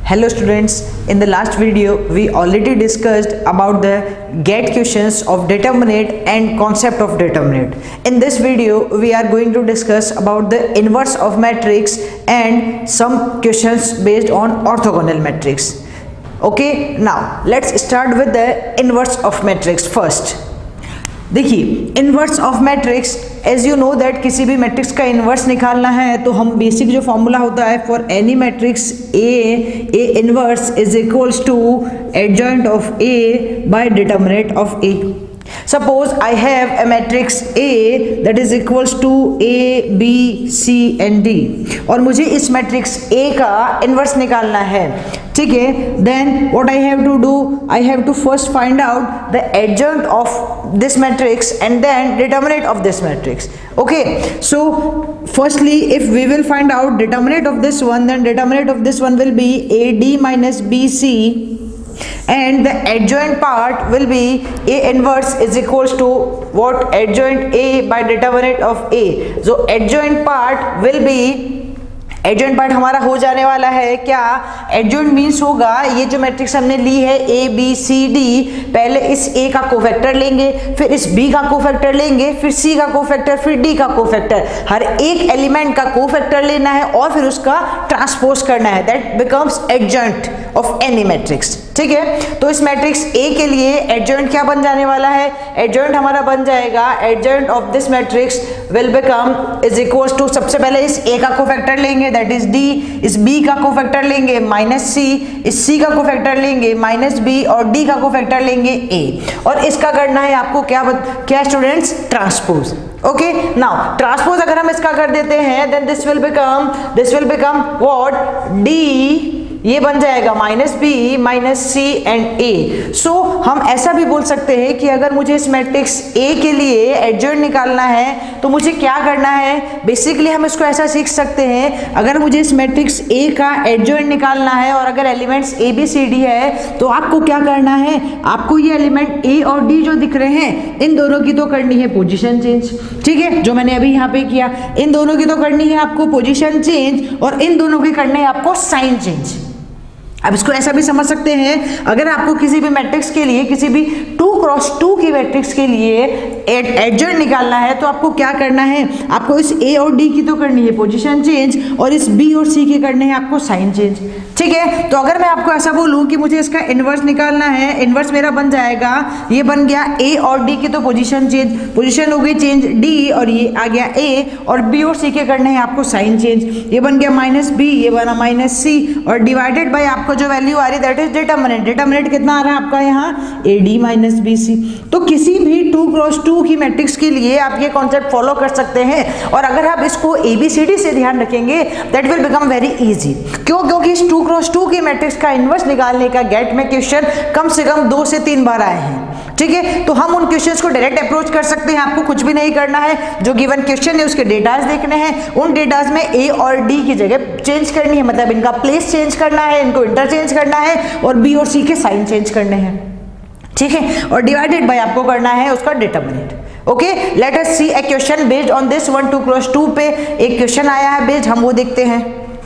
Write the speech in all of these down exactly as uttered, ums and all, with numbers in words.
Hello students, in the last video we already discussed about the get questions of determinate and concept of determinate. In this video we are going to discuss about the inverse of matrix and some questions based on orthogonal matrix. Okay, now let's start with the inverse of matrix first. देखिए inverse of matrix, as you know that किसी भी matrix का inverse निकालना है तो हम basic जो formula होता है for any matrix A A inverse is equals to adjoint of A by determinant of A. Suppose I have a matrix A that is equals to A, B, C and D और मुझे इस matrix A का inverse निकालना है, ठीक है. Then what I have to do, I have to first find out the adjoint of this matrix and then determinant of this matrix. Okay, so firstly if we will find out determinant of this one, then determinant of this one will be A D minus B C and the adjoint part will be A inverse is equals to what? Adjoint A by determinant of A. So adjoint part will be, adjoint part हमारा हो जाने वाला है क्या? Adjoint means होगा ये जो matrix हमने ली है ए बी सी डी, पहले इस ए का कोफैक्टर लेंगे, फिर इस बी का कोफैक्टर लेंगे, फिर सी का कोफैक्टर, फिर डी का कोफैक्टर. हर एक एलिमेंट का कोफैक्टर लेना है और फिर उसका ट्रांसपोज करना है. That becomes adjoint of any matrix, ठीक है. तो इस मैट्रिक्स ए के लिए एडजॉइंट क्या बन जाने वाला है? एडजॉइंट हमारा बन जाएगा, adjoint of this matrix will become is equals to, सबसे पहले इस ए का कोफैक्टर लेंगे दैट इज डी, इस बी का कोफैक्टर लेंगे माइनस सी, इस सी का कोफैक्टर लेंगे माइनस बी और डी का कोफैक्टर लेंगे ए. और इसका करना है आपको क्या क्या students? Transpose. Okay, now transpose अगर हम इसका कर देते हैं then this will become this will become what? D, ये बन जाएगा minus B minus C and A. So हम ऐसा भी बोल सकते हैं कि अगर मुझे इस मैट्रिक्स ए के लिए एडजॉइंट निकालना है तो मुझे क्या करना है? बेसिकली हम इसको ऐसा सीख सकते हैं, अगर मुझे इस मैट्रिक्स ए का एडजॉइंट निकालना है और अगर elements A B C D है तो आपको क्या करना है? आपको ये एलिमेंट ए और डी जो दिख रहे हैं इन दोनों की तो करनी है पोजीशन चेंज, ठीक है, जो मैंने अभी यहाँ पे किया. इन दोनों की तो करनी है आपको पोजीशन चेंज और इन दोनों की करनी है आपको साइन चेंज. अब इसको ऐसा भी समझ सकते हैं, अगर आपको किसी भी मैट्रिक्स के लिए, किसी भी टू क्रॉस टू की मैट्रिक्स के लिए एडजॉइंट निकालना है तो आपको क्या करना है? आपको इस ए और डी की तो करनी है पोजीशन चेंज और इस बी और सी की करने हैं आपको साइन चेंज, ठीक है. तो अगर मैं आपको ऐसा बोलूं कि मुझे इसका इन्वर्स निकालना है, इन्वर्स मेरा बन जाएगा, ये बन गया ए और डी की तो पोजीशन चेंज, पोजीशन हो गई चेंज डी और ये आ गया ए और बी और सी के करने हैं आपको साइन चेंज. ये बन गया माइनस बी, ये बना माइनस सी और डिवाइडेड बाय आपको जो वैल्यू आ रही दैट इज डिटर्मिनेंट. डिटर्मिनेंट कितना आ रहा है आपका यहाँ? A D minus B C. तो किसी भी टू क्रॉस टू की मैट्रिक्स के लिए आप ये कॉन्सेप्ट फॉलो कर सकते हैं और अगर आप इसको ए बी सी डी से ध्यान रखेंगे that will become very easy. क्यों? क्योंकि इस टू क्रॉस टू की मैट्रिक्स का इन्वर्स निकालने का गेट में क्वेश्चन कम से कम दो से तीन बार आए हैं, ठीक है. तो हम उन क्वेश्चंस को डायरेक्ट अप्रोच कर सकते हैं, आपको कुछ भी नहीं करना है. जो गिवन क्वेश्चन है उसके डेटाज देखने हैं, उन डेटाज में ए और डी की जगह चेंज करनी है, मतलब इनका प्लेस चेंज करना है, इनको इंटरचेंज करना है और बी और सी के साइन चेंज करने हैं, ठीक है. और डिवाइडेड बाय आपको करना है उसका determinant. Okay, let us see a question based on this one. Two cross two पे एक क्वेश्चन आया है बेस्ड, हम वो देखते हैं.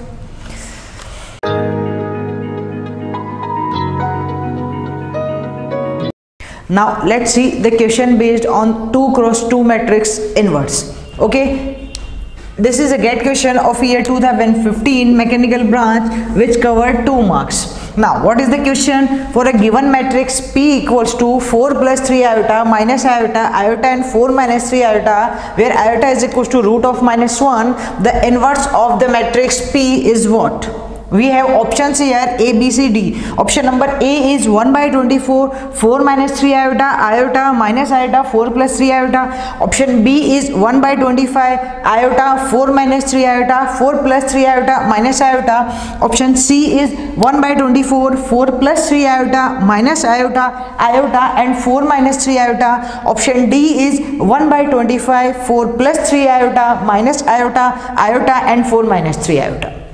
Now let's see the question based on two cross two matrix inverse. Okay, this is a get question of year two thousand fifteen mechanical branch which covered two marks. Now what is the question? For a given matrix P equals to four plus three iota minus iota iota and four minus three iota where iota is equals to root of minus one, the inverse of the matrix P is what? We have options here A, B, C, D. Option number A is one by twenty-four, four minus three iota, iota minus iota, four plus three iota. Option B is one by twenty-five, iota, four minus three iota, four plus three iota minus iota. Option C is one by twenty-four, four plus three iota minus iota, iota and four minus three iota. Option D is one by twenty-five, four plus three iota minus iota, iota and four minus three iota.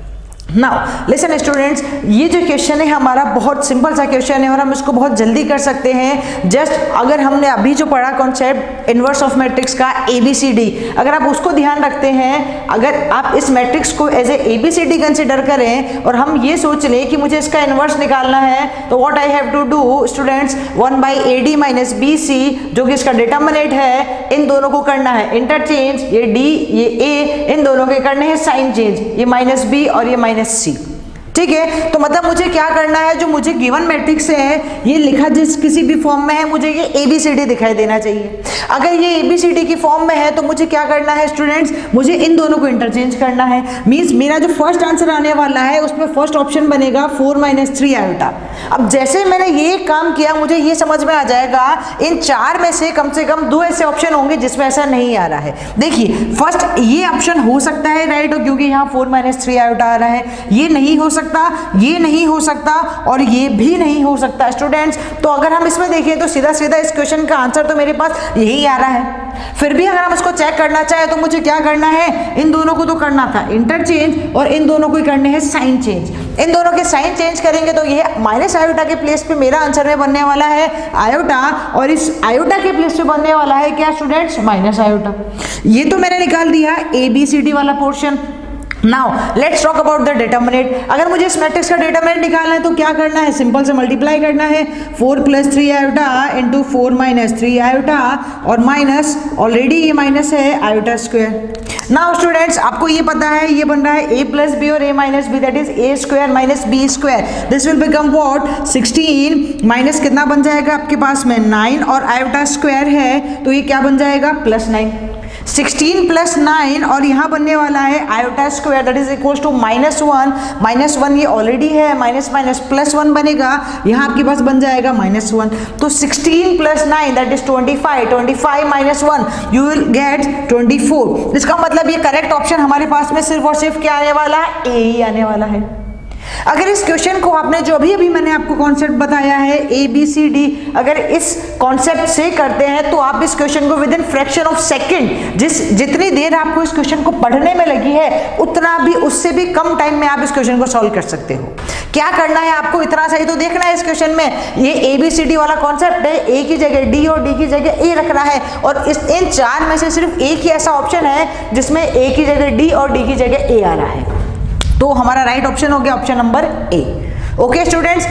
Now listen students, ये जो question है हमारा बहुत simple सा question है और हम इसको बहुत जल्दी कर सकते हैं। जस्ट अगर हमने अभी जो पढ़ा कॉन्सेप्ट इनवर्स ऑफ मैट्रिक्स का ए बी सी डी, अगर आप उसको ध्यान रखते हैं, अगर आप इस मैट्रिक्स को as A B C D consider करें और हम ये सोच लें कि मुझे इसका इनवर्स निकालना है, तो what I have to do students, one by A D minus B C जो कि इसका डिटर्मिनेंट है, इन दोनों को करना है इंटरचेंज, ये डी ये ए, इन दोनों के करने हैं साइन चेंज, ये माइनस बी और ये माइनस सी। ठीक है, तो मतलब मुझे क्या करना है, जो मुझे गिवन मैट्रिक्स है ये लिखा जिस किसी भी फॉर्म में है, मुझे ये ए बी सी डी दिखाई देना चाहिए। अगर ये ए बी सी डी की फॉर्म में है तो मुझे क्या करना है स्टूडेंट्स, मुझे इन दोनों को इंटरचेंज करना है। मींस मेरा जो फर्स्ट आंसर आने वाला है उसमें फर्स्ट ऑप्शन बनेगा फोर माइनस थ्री आयोटा। अब जैसे मैंने ये काम किया मुझे ये समझ में आ जाएगा इन चार में से कम से कम दो ऐसे ऑप्शन होंगे जिसमें ऐसा नहीं आ रहा है। देखिए फर्स्ट ये ऑप्शन हो सकता है राइट, क्योंकि यहाँ फोर माइनस थ्री आयोटा आ रहा है, ये नहीं हो सकता, ये नहीं हो सकता और ये भी नहीं हो सकता स्टूडेंट्स। तो अगर हम इसमें देखें तो सीधा सीधा इस क्वेश्चन का आंसर तो मेरे पास यही आ रहा है। फिर भी अगर हम इसको चेक करना चाहे तो मुझे क्या करना है, इन दोनों को तो करना था इंटरचेंज और इन दोनों को करने हैं साइन चेंज। इन दोनों के साइन चेंज करेंगे तो ये माइनस आयोटा के प्लेस पे मेरा आंसर में बनने वाला है आयोटा, और इस आयोटा के प्लेस पे बनने वाला है क्या स्टूडेंट्स, माइनस आयोटा। ये तो मैंने निकाल दिया ए बी सी डी वाला portion. Now let's talk about the determinant. अगर मुझे इस मैट्रिक्स का डिटर्मिनेंट निकालना है तो क्या करना है, सिंपल से मल्टीप्लाई करना है, four plus three iota into four minus three iota और माइनस ऑलरेडी ये माइनस है आयोटा स्क्वायर। नाउ स्टूडेंट्स आपको ये पता है ये बन रहा है a प्लस बी और a minus B, that is a square minus B square. This will become what, sixteen minus कितना बन जाएगा आपके पास में नाइन और आयोटा स्क्वायर है तो ये क्या बन जाएगा plus nine. Sixteen plus nine और यहाँ बनने वाला है iota square that is equal to minus one, minus one ये ऑलरेडी है, माइनस माइनस प्लस वन बनेगा, यहाँ आपके पास बन जाएगा माइनस वन। तो sixteen plus nine that is twenty five, twenty five minus one you will get twenty four. इसका मतलब ये करेक्ट ऑप्शन हमारे पास में सिर्फ और सिर्फ क्या आने वाला है, ए ही आने वाला है। अगर इस क्वेश्चन को आपने जो अभी अभी मैंने आपको कॉन्सेप्ट बताया है ए बी सी डी, अगर इस कॉन्सेप्ट से करते हैं तो आप इस क्वेश्चन को within fraction of second, जिस जितनी देर आपको इस क्वेश्चन को पढ़ने में लगी है उतना भी उससे भी कम टाइम में आप इस क्वेश्चन को सॉल्व कर सकते हो। क्या करना है आपको, इतना सही तो देखना है इस क्वेश्चन में, ये ए बी सी डी वाला कॉन्सेप्ट है, ए की जगह डी और डी की जगह ए रखना है और इस इन चार में से सिर्फ एक ही ऐसा ऑप्शन है जिसमें ए की जगह डी और डी की जगह ए आ रहा है, तो हमारा राइट ऑप्शन हो गया option number A. Okay students,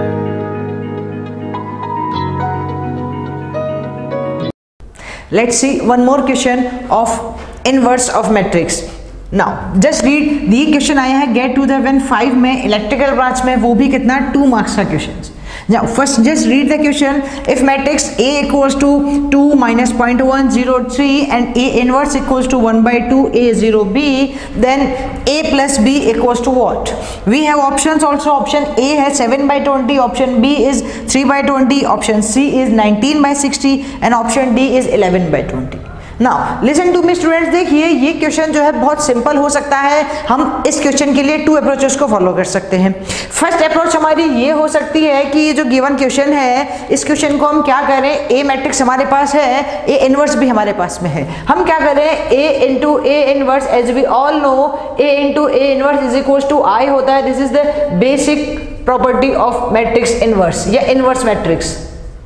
let's see one more question of inverse of matrix. Now just read, the question आया है GATE two the when five में इलेक्ट्रिकल ब्रांच में, वो भी कितना टू मार्क्स का question. Now first just read the question. If matrix A equals to two minus zero point one zero three and A inverse equals to one by two A zero B, then A plus B equals to what? We have options also. Option A has seven by twenty, option B is three by twenty, option C is nineteen by sixty and option D is eleven by twenty. Now listen to me students, देखिए ये question जो है बहुत simple हो सकता है। हम इस क्वेश्चन के लिए टू अप्रोचेस को फॉलो कर सकते हैं। फर्स्ट अप्रोच हमारी ये हो सकती है कि ये जो गिवन क्वेश्चन है इस क्वेश्चन को हम क्या करें, ए मैट्रिक्स हमारे पास है, ए इनवर्स भी हमारे पास में है, हम क्या करें A into A inverse, as we all know A into A inverse is equal to I होता है। This is the basic property of matrix inverse या inverse matrix.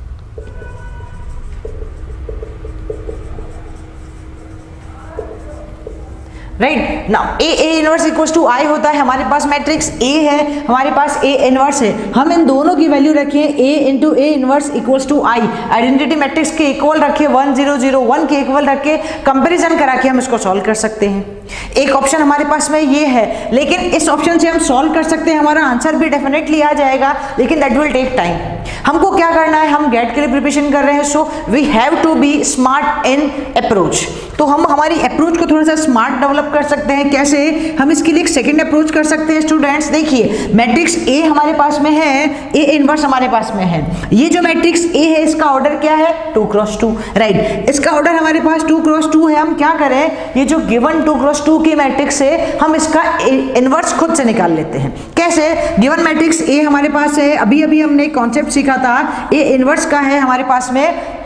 Right now A A inverse equals to I होता है, हमारे पास matrix A है, हमारे पास A inverse है, हम इन दोनों की वैल्यू रखें A into A inverse equals to I, identity matrix के इक्वल रखे, वन जीरो जीरो वन के इक्वल रख के कंपेरिजन करा के हम इसको सॉल्व कर सकते हैं। एक ऑप्शन हमारे पास में ये है, लेकिन इस ऑप्शन से हम सॉल्व कर सकते हैं, हमारा आंसर भी डेफिनेटली आ जाएगा, लेकिन दैट विल टेक टाइम। हमको क्या करना है, हम गेट के लिए प्रिपरेशन कर रहे हैं, so we have to be smart in approach. तो हम हमारी अप्रोच को थोड़ा सा स्मार्ट डेवलप कर सकते हैं। कैसे, हम इसके लिए एक सेकंड अप्रोच कर सकते हैं स्टूडेंट्स। देखिए मैट्रिक्स ए हमारे पास में है, ए इनवर्स हमारे पास में है, ये जो मैट्रिक्स ए है इसका ऑर्डर क्या है, टू क्रॉस टू, राइट, इसका ऑर्डर हमारे पास टू क्रॉस टू है। हम क्या करें, ये जो गिवन टू क्रॉस टू की मैट्रिक्स है हम इसका इनवर्स खुद से निकाल लेते हैं। कैसे, गिवन मैट्रिक्स ए हमारे पास है, अभी अभी हमने कॉन्सेप्ट सीखा था, ए इनवर्स का है हमारे पास में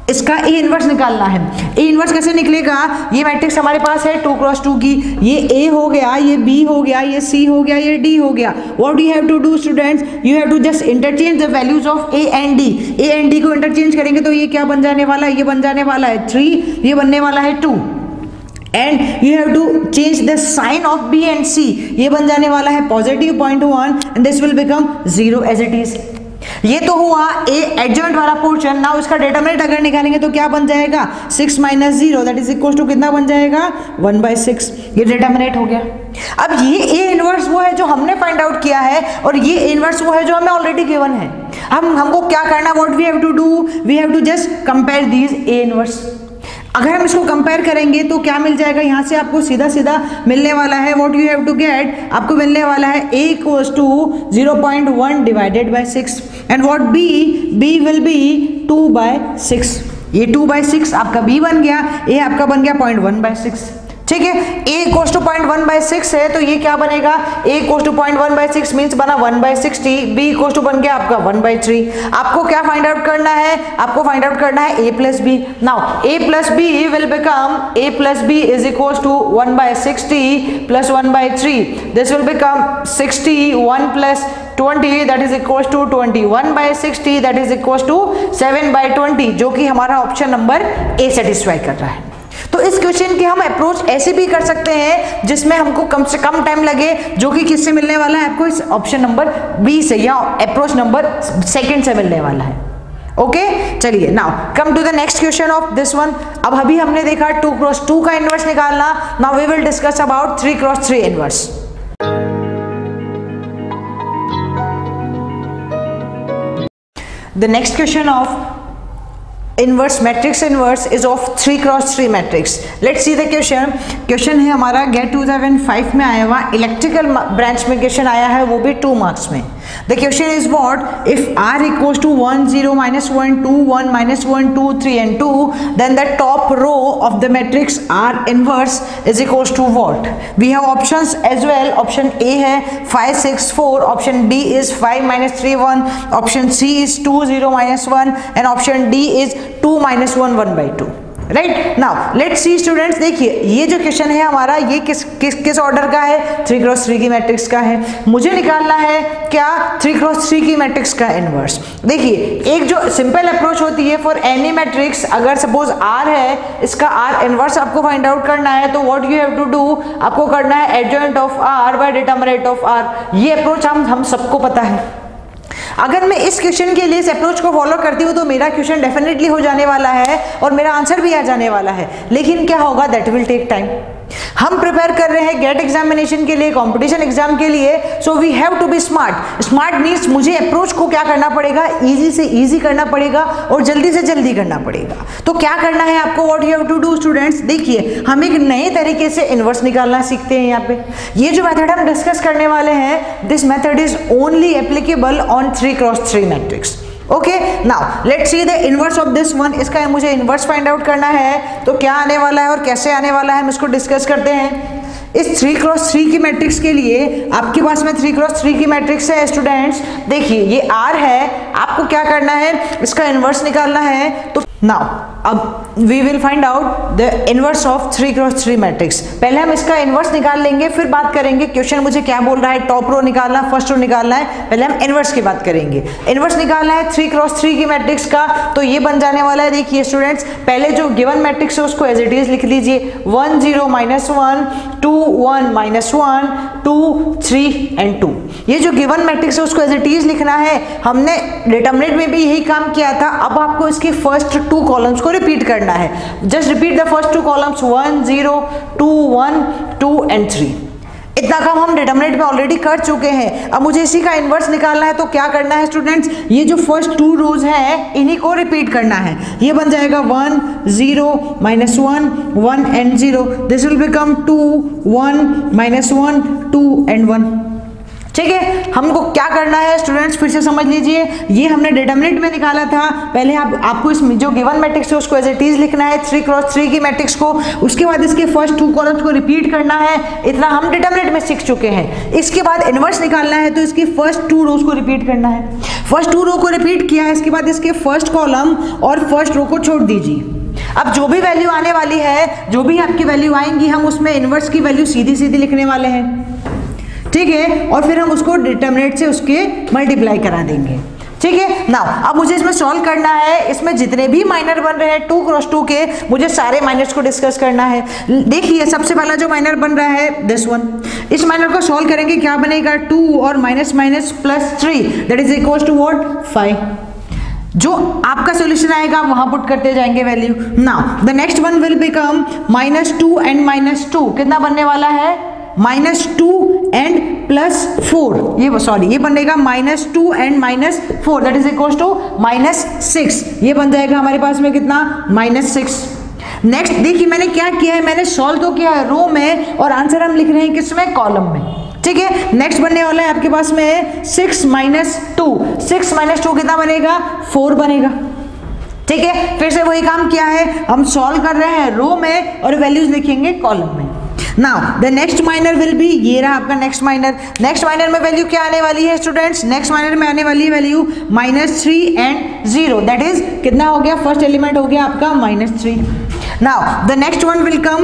इसका ए इनवर्स निकालना है। ए इनवर्स कैसे निकलेगा, ये मैट्रिक्स हमारे पास है टू क्रॉस टू की, ये ए हो गया, ये बी हो गया, ये सी हो गया, ये डी हो गया। What you have to do students, you have to just interchange the values of A and D. A and D को इंटरचेंज करेंगे तो ये क्या बन जाने वाला है, ये बन जाने वाला है थ्री, ये बनने वाला है two. And you have to change the sign of B and C, ये बन जाने वाला है positive point one and this will become zero as it is. ये तो हुआ ए एडजॉइंट वाला पोर्शन। नाउ इसका डिटरमिनेंट अगर निकालेंगे तो क्या बन जाएगा, six minus zero that is equal to कितना बन जाएगा, वन बाई सिक्स। ये डिटरमिनेंट हो गया। अब ये ए इनवर्स वो है जो हमने फाइंड आउट किया है और ये ए इनवर्स वो है जो हमें ऑलरेडी गिवन है। हम हमको क्या करना, what we have to do, we have to just compare these A inverse. अगर हम इसको कंपेयर करेंगे तो क्या मिल जाएगा, यहाँ से आपको सीधा सीधा मिलने वाला है, what you have to get, आपको मिलने वाला है a equals to zero point one divided by six and what b, b will be two by six. ये टू बाय सिक्स आपका b बन गया, a आपका बन गया पॉइंट वन बाय सिक्स। ठीक है, a equals to point one by six है तो ये क्या बनेगा, a equals to point one by six means बना one by sixty, b equals to बन गया आपका वन बाय थ्री। आपको क्या फाइंड आउट करना है, आपको फाइंड आउट करना है a plus B. Now a plus B will become a plus B is equals to one by sixty plus one by three, this will become sixty, one plus twenty that is equals to twenty, one by sixty that is equals to seven by twenty, जो कि हमारा option number ए satisfy कर रहा है। तो इस question की हम अप्रोच ऐसे भी कर सकते हैं जिसमें हमको कम से कम टाइम लगे, जो कि किससे मिलने वाला है आपको, इस ऑप्शन नंबर बी से या अप्रोच नंबर सेकंड से मिलने वाला है। Okay okay? चलिए now come to the next question of this one. अब अभी हमने देखा टू क्रॉस टू का इनवर्स निकालना, now we will discuss about three cross three inverse. The next question of inverse matrix inverse is of three cross three matrix. Let's see the question. Question है हमारा gate two thousand five में आया हुआ, electrical branch में question आया है, वो भी टू मार्क्स में। The question is what, if r equals to one, zero, minus one, two, one, minus one, two, three and two, then the top row of the matrix R inverse is equals to what? We have options as well. Option A है five, six, four, option B is five, minus three, one, option C is two, zero, minus one and option D is two minus one, one by two. Right, now let's see students, देखिए ये जो question है हमारा ये किस किस किस order का है, थ्री क्रॉस थ्री की मैट्रिक्स का है। मुझे निकालना है क्या, थ्री क्रॉस थ्री की मैट्रिक्स का इनवर्स। देखिए एक जो सिंपल अप्रोच होती है फॉर एनी मैट्रिक्स, अगर सपोज आर है, इसका आर इनवर्स आपको फाइंड आउट करना है तो what you have to do, आपको करना है adjoint of R by determinant of R. ये अप्रोच हम हम सबको पता है। अगर मैं इस क्वेश्चन के लिए इस अप्रोच को फॉलो करती हूँ तो मेरा क्वेश्चन डेफिनेटली हो जाने वाला है और मेरा आंसर भी आ जाने वाला है, लेकिन क्या होगा, दैट विल टेक टाइम। हम प्रिपेयर कर रहे हैं गेट एग्जामिनेशन के लिए, कंपटीशन एग्जाम के लिए, so we have to be smart. Smart means मुझे अप्रोच को क्या करना पड़ेगा, इजी से इजी करना पड़ेगा और जल्दी से जल्दी करना पड़ेगा। तो क्या करना है आपको, what you have to do students, देखिए हम एक नए तरीके से इनवर्स निकालना सीखते हैं। यहाँ पे ये जो मेथड हम डिस्कस करने वाले हैं, this method is only applicable on three cross three matrix. Okay, now let's see the inverse of this one. इसका मुझे इनवर्स फाइंड आउट करना है तो क्या आने वाला है और कैसे आने वाला है हम इसको डिस्कस करते हैं। इस थ्री क्रॉस थ्री की मैट्रिक्स के लिए आपके पास में थ्री क्रॉस थ्री की मैट्रिक्स है स्टूडेंट्स। देखिए ये आर है, आपको क्या करना है, इसका इनवर्स निकालना है। तो नाउ अब we will find out the inverse of three cross three matrix. पहले हम इसका इनवर्स निकाल लेंगे, फिर बात करेंगे क्वेश्चन मुझे क्या बोल रहा है, टॉप रो निकालना, फर्स्ट रो निकालना है। पहले हम इनवर्स की बात करेंगे। इनवर्स निकालना है थ्री क्रॉस थ्री की मैट्रिक्स का, तो ये बन जाने वाला है। देखिए स्टूडेंट्स, पहले जो गिवन मैट्रिक्स है उसको एज इट इज लिख लीजिए, one zero minus one, two one minus one, two three and two. ये जो गिवन मैट्रिक्स है उसको एज इट इज लिखना है। हमने डिटरमिनेंट में भी यही काम किया था। अब आपको इसके फर्स्ट टू कॉलम्स को रिपीट करना है। Just repeat the first two columns, one zero two one two and three. इतना काम हम डिटरमिनेंट में ऑलरेडी कर चुके हैं। अब मुझे इसी का इनवर्स निकालना है तो क्या करना है स्टूडेंट्स, ये जो फर्स्ट टू रोज हैं इन्हीं को रिपीट करना है। ये बन जाएगा one zero minus one, one and zero, this will become two one minus one, two and one. ठीक है, हमको क्या करना है स्टूडेंट्स, फिर से समझ लीजिए। ये हमने डिटरमिनेंट में निकाला था, पहले आप आपको इस जो गिवन मैट्रिक्स है उसको एज इट इज लिखना है, थ्री क्रॉस थ्री की मैट्रिक्स को, उसके बाद इसके फर्स्ट टू कॉलम्स को रिपीट करना है, इतना हम डिटरमिनेंट में सीख चुके हैं। इसके बाद इनवर्स निकालना है, तो इसकी फर्स्ट टू रोज को रिपीट करना है, फर्स्ट टू रो को रिपीट किया है, इसके बाद इसके फर्स्ट कॉलम और फर्स्ट रो को छोड़ दीजिए। अब जो भी वैल्यू आने वाली है, जो भी आपकी वैल्यू आएंगी, हम उसमें इनवर्स की वैल्यू सीधी सीधी लिखने वाले हैं, ठीक है, और फिर हम उसको डिटरमिनेंट से उसके मल्टीप्लाई करा देंगे। ठीक है, नाउ अब मुझे इसमें सॉल्व करना है, इसमें जितने भी माइनर बन रहे हैं टू क्रॉस टू के, मुझे सारे माइनर्स को डिस्कस करना है। देखिए सबसे पहला जो माइनर बन रहा है दिस वन, इस माइनर को सॉल्व करेंगे, क्या बनेगा, टू और minus minus plus three that is equal to what, five. जो आपका सोल्यूशन आएगा वहां पुट करते जाएंगे value. Now the next one will become minus two and minus two, कितना बनने वाला है, minus two and plus four, ये सॉरी ये बनेगा minus two and minus four that is equal to minus six, ये बन जाएगा हमारे पास में कितना, माइनस सिक्स। नेक्स्ट देखिए मैंने क्या किया है, मैंने सॉल्व तो किया है रो में और आंसर हम लिख रहे हैं किसमें, कॉलम में। ठीक है, नेक्स्ट बनने वाला है आपके पास में six minus two, six minus two कितना बनेगा, फोर बनेगा। ठीक है, फिर से वही काम किया है, हम सॉल्व कर रहे हैं रो में और वैल्यूज लिखेंगे कॉलम में। Now the next minor will be, ये रहा आपका नेक्स्ट माइनर। नेक्स्ट माइनर में वैल्यू क्या आने वाली है स्टूडेंट्स, नेक्स्ट माइनर में आने वाली है value minus three and zero, that is कितना हो गया, फर्स्ट एलिमेंट हो गया आपका minus three. Now the next one will come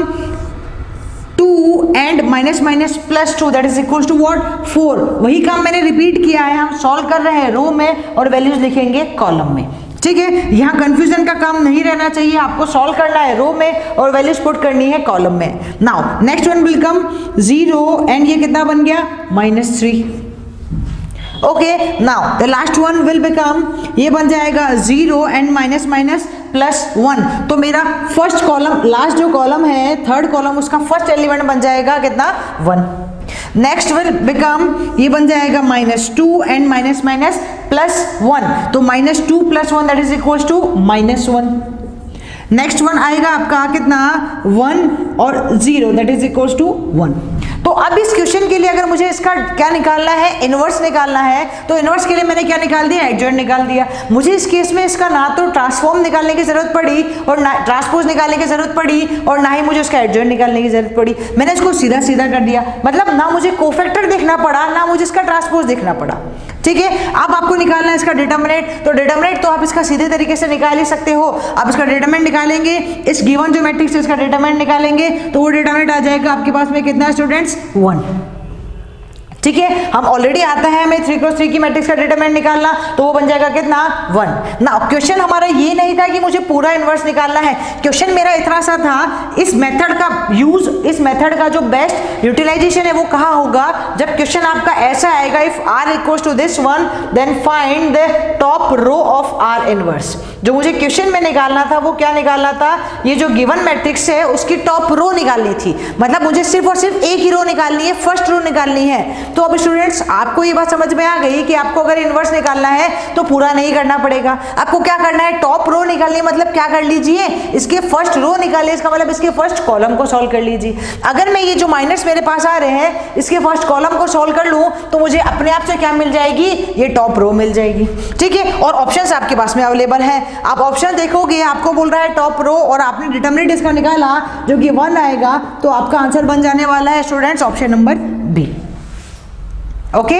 two and minus minus plus two that is equal to what, four. वही काम मैंने रिपीट किया है, हम सॉल्व कर रहे हैं रो में और वैल्यूज लिखेंगे कॉलम में। ठीक है, यहाँ कंफ्यूजन का काम नहीं रहना चाहिए, आपको सॉल्व करना है रो में और वैल्यूज पुट करनी है कॉलम में। Now next one will come zero and ये कितना बन गया, minus three. Okay, now the last one will become, ये बन जाएगा zero and minus minus plus one. तो मेरा फर्स्ट कॉलम, लास्ट जो कॉलम है थर्ड कॉलम, उसका फर्स्ट एलिमेंट बन जाएगा कितना, वन। नेक्स्ट विल बिकम, ये बन जाएगा minus two and minus minus plus one, तो minus two plus one that is equal to minus one. Next one आएगा आपका कितना, वन और zero that is equal to one. तो अब इस क्वेश्चन के लिए अगर मुझे इसका क्या निकालना है, इनवर्स निकालना है, तो इनवर्स के लिए मैंने क्या निकाल दिया, एडजॉइंट निकाल दिया। मुझे इस केस में इसका ना तो ट्रांसफॉर्म निकालने की जरूरत पड़ी और ना ट्रांसपोज निकालने की जरूरत पड़ी और ना ही मुझे उसका एडजॉइंट निकालने की जरूरत पड़ी, मैंने इसको सीधा सीधा कर दिया। मतलब ना मुझे कोफैक्टर देखना पड़ा, ना मुझे इसका ट्रांसपोज देखना पड़ा। ठीक है, अब आपको निकालना है इसका डिटरमिनेंट, तो डिटरमिनेंट तो आप इसका सीधे तरीके से निकाल ही सकते हो। आप इसका डिटरमिनेंट निकालेंगे, इस गिवन जो मैट्रिक्स है इसका डिटरमिनेंट निकालेंगे, तो वो डिटरमिनेंट आ जाएगा आपके पास में कितना स्टूडेंट्स, वन। ठीक है, हम ऑलरेडी आता है हमें थ्री क्रॉस थ्री की मैट्रिक्स का डिटरमिनेंट निकालना, तो वो बन जाएगा कितना, वन। ना क्वेश्चन हमारा ये नहीं था कि मुझे पूरा इनवर्स निकालना है, क्वेश्चन मेरा इतना सा था, इस मेथड का यूज, इस मेथड का जो बेस्ट यूटिलाइजेशन है वो कहाँ होगा, जब क्वेश्चन आपका ऐसा आएगा, if r equals to this one then find the top row of r inverse. जो मुझे क्वेश्चन में निकालना था वो क्या निकालना था, ये जो गिवन मैट्रिक्स है उसकी टॉप रो निकालनी थी, मतलब मुझे सिर्फ और सिर्फ एक ही रो निकालनी है, फर्स्ट रो निकालनी है। तो अब स्टूडेंट्स आपको ये बात समझ में आ गई कि आपको अगर इनवर्स निकालना है तो पूरा नहीं करना पड़ेगा, आपको क्या करना है, टॉप रो निकालनी है, मतलब क्या कर लीजिए, इसके फर्स्ट रो निकालिए, इसका मतलब इसके फर्स्ट कॉलम को सॉल्व कर लीजिए। अगर मैं ये जो माइनस मेरे पास आ रहे हैं इसके फर्स्ट कॉलम को सॉल्व कर लूं तो मुझे अपने आप से क्या मिल जाएगी, ये टॉप रो मिल जाएगी। ठीक है, और ऑप्शंस आपके पास में अवेलेबल है, आप ऑप्शन देखोगे, आपको बोल रहा है टॉप रो और आपने डिटरमिनेंट इसका निकाला जो कि वन आएगा, तो आपका आंसर बन जाने वाला है students option number B. Okay,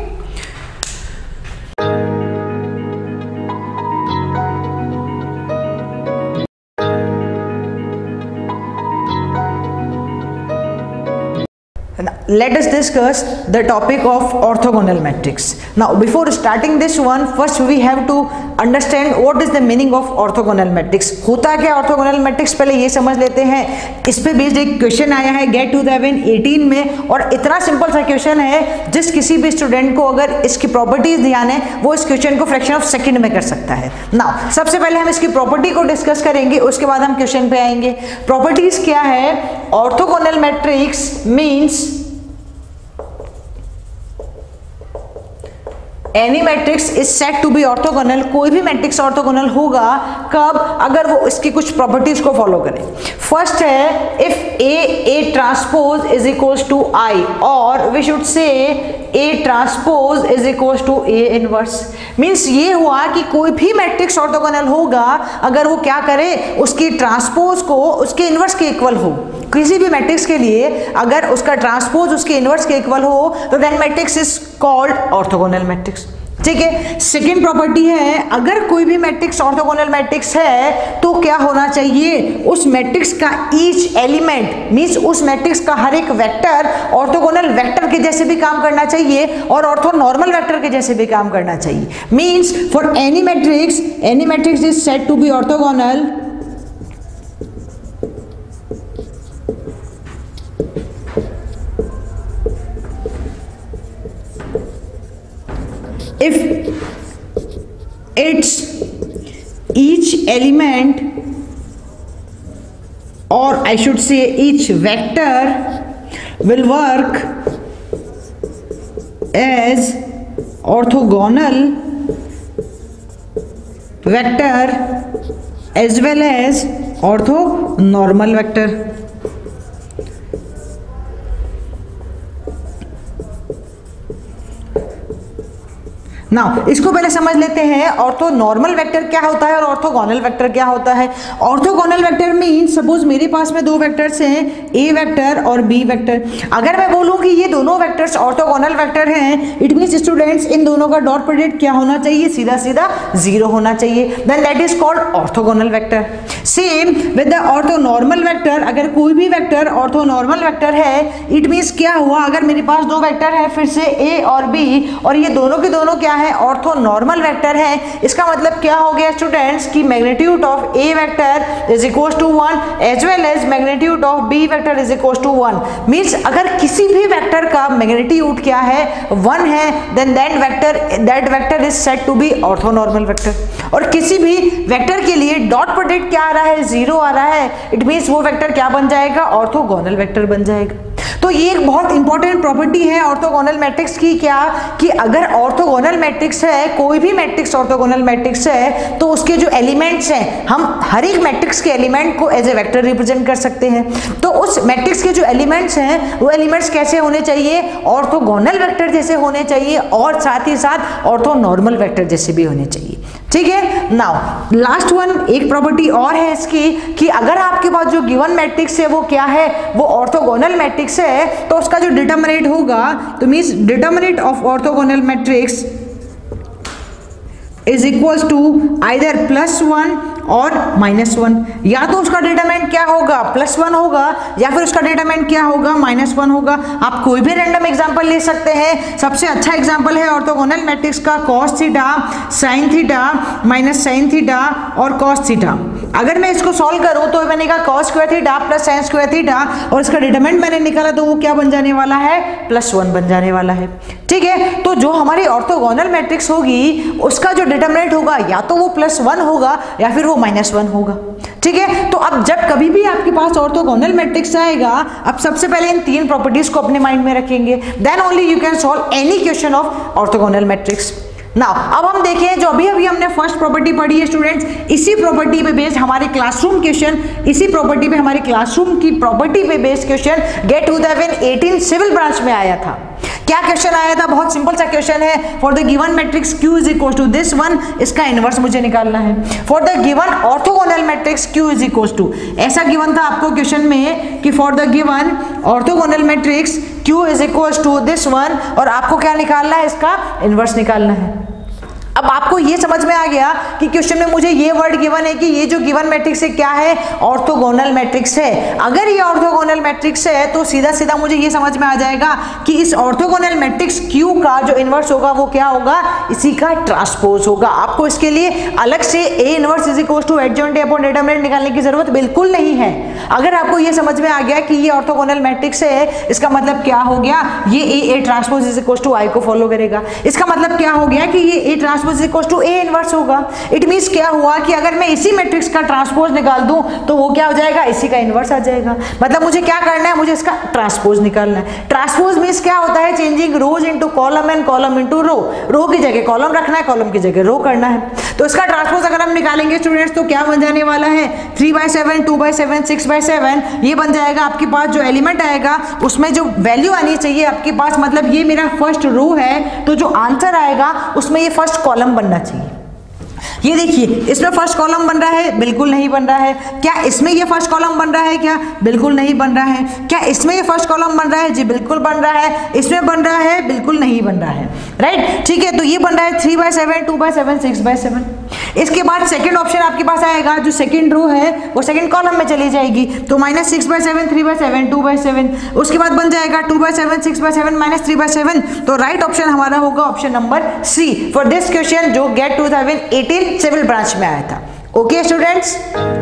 let us discuss the topic of orthogonal matrix. Now before starting this one, first we have to understand what is the meaning of orthogonal matrix. होता क्या orthogonal matrix, पहले ये समझ लेते हैं। इस पे based एक क्वेश्चन आया है गेट टू थाउजेंड एटीन में, और इतना सिंपल सा क्वेश्चन है जिस किसी भी स्टूडेंट को अगर इसकी प्रॉपर्टीज ध्यान है वो इस क्वेश्चन को फ्रैक्शन ऑफ सेकंड में कर सकता है। नाउ सबसे पहले हम इसकी प्रॉपर्टी को डिस्कस करेंगे, उसके बाद हम क्वेश्चन पे आएंगे। प्रॉपर्टीज क्या है, orthogonal matrix means any matrix is set to be orthogonal, कोई भी मैट्रिक्स ऑर्थोगोनल होगा कब, अगर वो इसकी कुछ प्रॉपर्टीज को फॉलो करे। फर्स्ट है if A A transpose is equals to I, और we should say A transpose is equal to A inverse. Means ये हुआ कि कोई भी मैट्रिक्स ऑर्थोगोनल होगा अगर वो क्या करे, उसकी ट्रांसपोज को उसके इनवर्स के इक्वल हो। किसी भी मैट्रिक्स के लिए अगर उसका ट्रांसपोज उसके इनवर्स के इक्वल हो तो that matrix is called orthogonal matrix. ठीक है। सेकेंड प्रॉपर्टी है, अगर कोई भी मैट्रिक्स ऑर्थोगोनल मैट्रिक्स है तो क्या होना चाहिए, उस मैट्रिक्स का ईच एलिमेंट मींस उस मैट्रिक्स का हर एक वेक्टर ऑर्थोगोनल वेक्टर के जैसे भी काम करना चाहिए और ऑर्थोनॉर्मल वेक्टर के जैसे भी काम करना चाहिए। Means for any matrix any matrix is said to be orthogonal if its each element, or I should say each vector, will work as orthogonal vector as well as orthonormal vector। नाउ इसको पहले समझ लेते हैं, orthonormal vector क्या होता है और ऑर्थोगोनल वेक्टर क्या होता है। ऑर्थोगोनल वेक्टर मींस सपोज मेरे पास में दो वेक्टर्स हैं, ए वेक्टर और बी वेक्टर। अगर मैं बोलूं कि ये दोनों वेक्टर्स ऑर्थोगोनल वेक्टर हैं, इट मींस स्टूडेंट्स इन दोनों का डॉट प्रोडक्ट क्या होना चाहिए, सीधा सीधा जीरो होना चाहिए, then that is called orthogonal vector. Same with the orthonormal vector, अगर कोई भी वेक्टर ऑर्थोनॉर्मल वेक्टर है, इट मींस क्या हुआ, अगर मेरे पास दो वेक्टर है फिर से ए और बी और ये दोनों के दोनों क्या है, ऑर्थोनॉर्मल वेक्टर है, इसका मतलब क्या हो गया स्टूडेंट्स कि magnitude of A vector is equal to one as well as magnitude of B vector is equal to one. Means अगर किसी भी वेक्टर का मैग्नीट्यूड क्या है, वन है, then that vector that vector is said to be orthonormal vector. और किसी भी वेक्टर के लिए डॉट प्रोडक्ट क्या आ रहा है, जीरो आ रहा है, इट मींस वो वेक्टर क्या बन जाएगा, ऑर्थोगोनल वेक्टर बन जाएगा। तो ये एक बहुत इंपॉर्टेंट प्रॉपर्टी है ऑर्थोगोनल मैट्रिक्स की, क्या कि अगर ऑर्थोगोनल मैट्रिक्स है, कोई भी मैट्रिक्स ऑर्थोगोनल मैट्रिक्स है, तो उसके जो एलिमेंट्स हैं, हम हर एक मैट्रिक्स के एलिमेंट को एज ए वेक्टर रिप्रेजेंट कर सकते हैं। तो उस मैट्रिक्स के जो एलिमेंट्स हैं वो एलिमेंट्स कैसे होने चाहिए, ऑर्थोगोनल वेक्टर जैसे होने चाहिए और साथ ही साथ ऑर्थोनॉर्मल वेक्टर जैसे भी होने चाहिए। ठीक है। नाउ लास्ट वन एक प्रॉपर्टी और है इसकी कि अगर आपके पास जो गिवन मैट्रिक्स है वो क्या है, वो ऑर्थोगोनल मैट्रिक्स है, तो उसका जो डिटरमिनेंट होगा, तो means determinant of orthogonal matrix is equal to either plus one और माइनस वन। या तो उसका डिटरमिनेंट क्या होगा, प्लस वन होगा, या फिर उसका डिटरमिनेंट क्या होगा, माइनस वन होगा। आप कोई भी रैंडम एग्जांपल ले सकते हैं। सबसे अच्छा एग्जांपल है ऑर्थोगोनल मैट्रिक्स का cos theta sine theta minus sine theta और कॉस थीटा। अगर मैं इसको सॉल्व करूं तो मैंने कहा cos square theta plus sine square theta और इसका डिटरमिनेंट मैंने निकाला तो वो क्या बन जाने वाला है, प्लस वन बन जाने वाला है। ठीक है। तो जो हमारी ऑर्थोगोनल मैट्रिक्स होगी उसका जो डिटरमिनेंट होगा या तो वो प्लस वन होगा या फिर वो माइनस वन होगा। ठीक है। तो अब जब कभी भी आपके पास ऑर्थोगोनल मैट्रिक्स आएगा, अब सबसे पहले इन तीन प्रॉपर्टीज को अपने माइंड में रखेंगे, then only you can solve any question of orthogonal matrix. Now अब हम देखें जो अभी अभी हमने फर्स्ट प्रॉपर्टी पढ़ी है स्टूडेंट्स, इसी प्रॉपर्टी पे बेस्ड हमारे क्लासरूम क्वेश्चन, इसी प्रॉपर्टी पे हमारी क्लासरूम की प्रॉपर्टी पे based question GATE two thousand eighteen civil branch में आया था। क्या क्वेश्चन आया था, बहुत सिंपल सा क्वेश्चन है, for the given matrix Q is equal to this one, इसका इनवर्स मुझे निकालना है। For the given orthogonal matrix Q is equal to, ऐसा गिवन था आपको क्वेश्चन में कि for the given orthogonal matrix Q is equal to this one, और आपको क्या निकालना है, इसका इनवर्स निकालना है। अब आपको ये समझ में आ गया कि क्वेश्चन में मुझे ये वर्ड गिवन है कि ये जो गिवन मैट्रिक्स है क्या है, ऑर्थोगोनल मैट्रिक्स है। अगर ये ऑर्थोगोनल मैट्रिक्स है तो सीधा सीधा मुझे ये समझ में आ जाएगा कि इस ऑर्थोगोनल मैट्रिक्स Q का जो इनवर्स होगा वो क्या होगा, इसी का ट्रांसपोज होगा। आपको इसके लिए अलग से A inverse is equal to adjoint upon determinant निकालने की जरूरत बिल्कुल नहीं है। अगर आपको ये समझ में आ गया कि ये ऑर्थोगोनल मैट्रिक्स है, इसका मतलब क्या हो गया, ये A A transpose is equal to I को फॉलो करेगा। इसका मतलब क्या हो गया कि ये A transpose is equal to A inverse होगा। इट मींस क्या हुआ कि अगर मैं इसी मैट्रिक्स का ट्रांसपोज निकाल दूं तो वो क्या हो जाएगा, इसी का इनवर्स आ जाएगा। मतलब मुझे क्या करना है, मुझे इसका ट्रांसपोज निकालना है। ट्रांसपोज मींस क्या होता है, changing rows into column and column into row. Row की जगह कॉलम रखना है, कॉलम की जगह रो करना है। तो इसका ट्रांसपोज अगर हम निकालेंगे स्टूडेंट्स तो क्या बन जाने वाला है, three by seven, two by seven, six by seven, ये बन जाएगा आपके पास। जो एलिमेंट आएगा उसमें जो वैल्यू आनी चाहिए आपके पास, मतलब ये मेरा फर्स्ट रो है, तो जो आंसर आएगा उसमें ये फर्स्ट कॉलम बनना चाहिए। ये देखिए इसमें फर्स्ट कॉलम बन रहा है, बिल्कुल नहीं बन रहा है। क्या इसमें ये फर्स्ट कॉलम बन रहा है, क्या बिल्कुल नहीं बन रहा है। क्या इसमें ये फर्स्ट कॉलम बन रहा है, जी बिल्कुल बन रहा है। इसमें बन रहा है, बिल्कुल नहीं बन रहा है, राइट। ठीक है, तो ये बन रहा है three by seven, two by seven, six by seven. इसके बाद सेकंड ऑप्शन आपके पास आएगा, जो सेकंड रो है वो सेकंड कॉलम में चली जाएगी, तो minus six by seven, three by seven, two by seven. उसके बाद बन जाएगा two by seven, six by seven, minus three by seven. तो राइट ऑप्शन हमारा होगा option number C for this question, जो GATE two thousand eighteen civil branch में आया था। Okay students.